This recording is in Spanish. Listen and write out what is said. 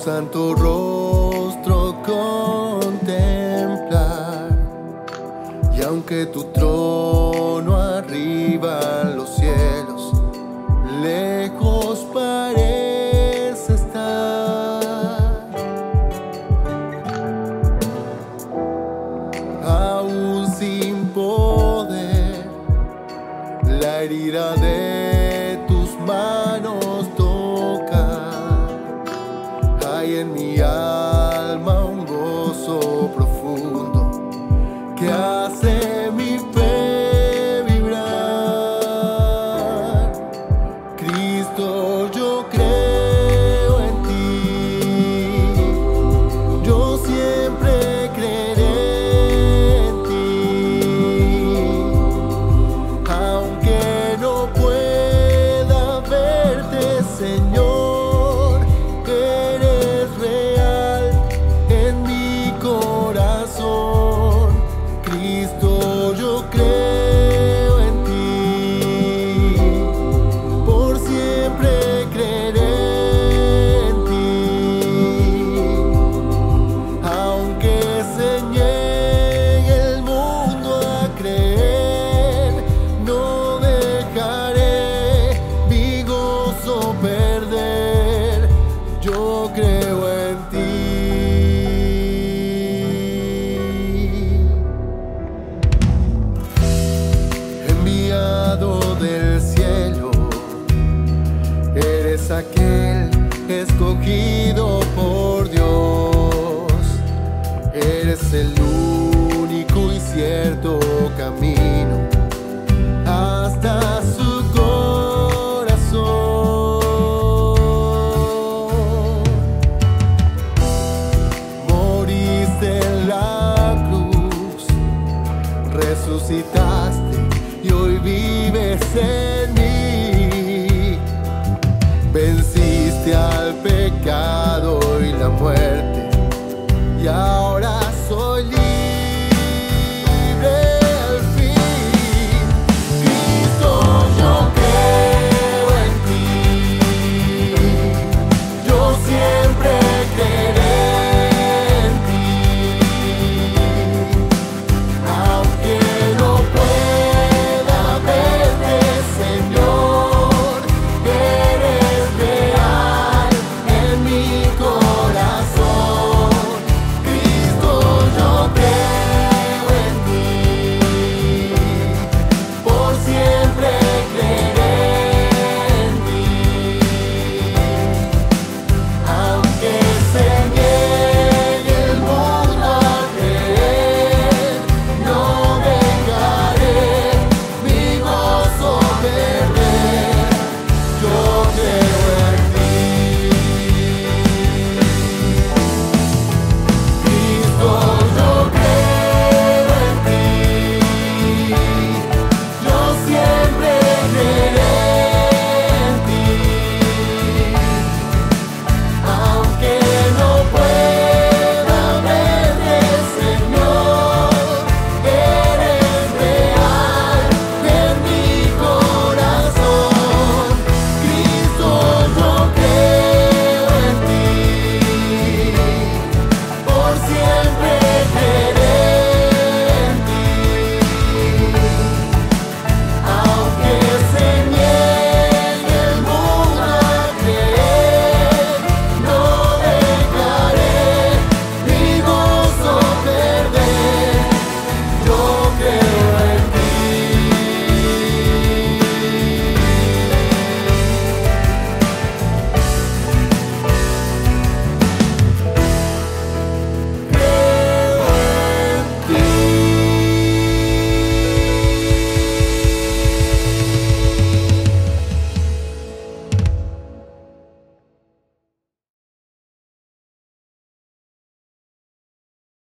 santo rostro contemplar, y aunque tu trono arriba en los cielos, lejos parece estar, aún sin poder la herida de tus manos tocar. Hay en mi alma un gozo profundo que hace mi fe vibrar. Cristo, yo creo en ti, yo siempre creeré en ti, aunque no pueda verte, Señor, eres real en mi corazón. Cristo, yo creo en ti, por siempre creeré en ti, aunque se niegue el mundo a creer, no dejaré mi gozo perder. Yo creo en ti. Enviado del cielo, eres aquel escogido por Dios, eres el único y cierto camino.